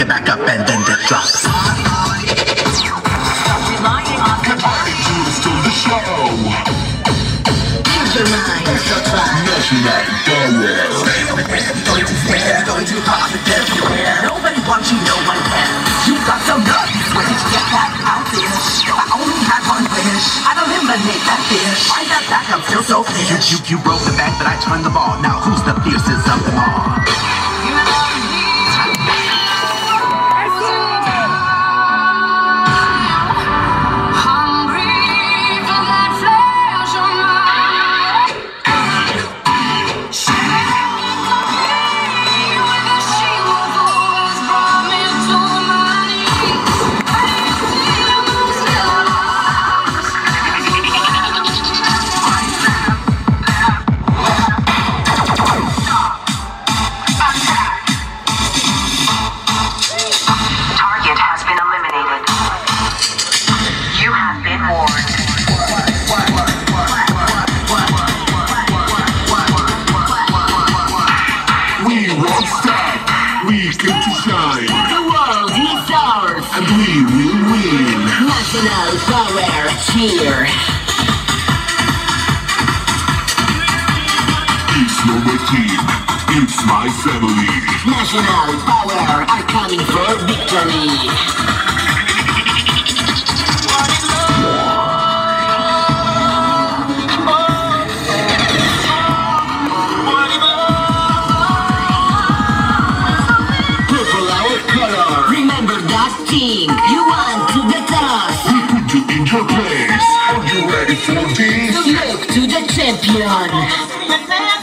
it back up and then it drops. Relying on compassion. Still the show. Use your mind, Sotra. National power. Going too fast, going too hard to get everywhere. Nobody wants you, no one cares. You got some love, where did you get that out there? I only had one wish, I'd eliminate that fish. Find that back, I'm still so fierce. You broke the bank, but I turned the ball. Now who's the fiercest of them all? We get to shine. The world is ours. And we will win. National power, cheer. It's not my team. It's my family. National power are coming for victory. Team, you want to the top. We put you in your place. Are you ready for this? Look to the champion.